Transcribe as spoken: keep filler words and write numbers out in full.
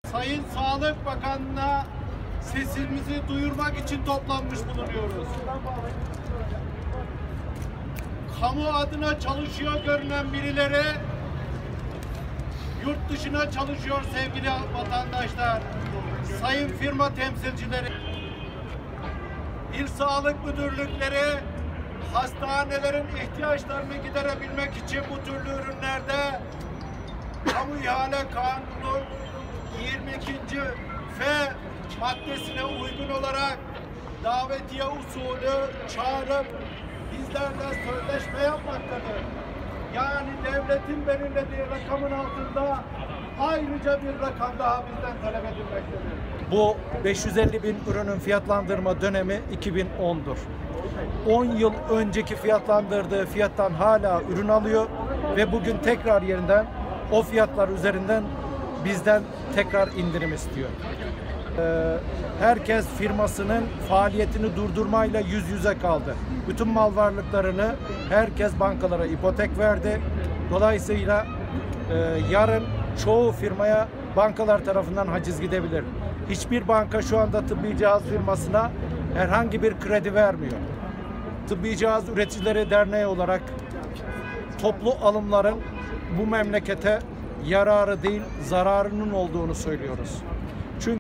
Sayın Sağlık Bakanı'na sesimizi duyurmak için toplanmış bulunuyoruz. Kamu adına çalışıyor görünen birileri yurt dışına çalışıyor sevgili vatandaşlar. Sayın firma temsilcileri, il sağlık müdürlükleri hastanelerin ihtiyaçlarını giderebilmek için bu türlü ürünlerde Kamu İhale Kanunu yirmi ikinci F maddesine uygun olarak davetiye usulü çağırıp bizlerle sözleşme yapmaktadır. Yani devletin belirlediği rakamın altında ayrıca bir rakam daha bizden talep edilmektedir. Bu beş yüz elli bin ürünün fiyatlandırma dönemi iki bin on'dur. on yıl önceki fiyatlandırdığı fiyattan hala ürün alıyor ve bugün tekrar yerinden o fiyatlar üzerinden bizden tekrar indirim istiyor. Ee, herkes firmasının faaliyetini durdurmayla yüz yüze kaldı. Bütün mal varlıklarını herkes bankalara ipotek verdi. Dolayısıyla e, yarın çoğu firmaya bankalar tarafından haciz gidebilir. Hiçbir banka şu anda tıbbi cihaz firmasına herhangi bir kredi vermiyor. Tıbbi Cihaz Üreticileri Derneği olarak toplu alımların bu memlekete yararı değil zararının olduğunu söylüyoruz.